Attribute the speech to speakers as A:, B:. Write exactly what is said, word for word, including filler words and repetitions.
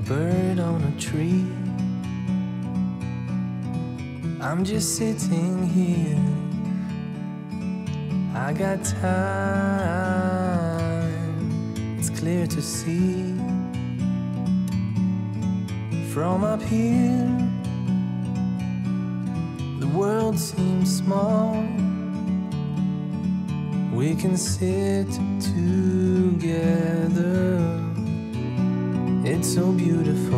A: bird on a tree. I'm just sitting here, I got time, it's clear to see. From up here, the world seems small. We can sit together, it's so beautiful.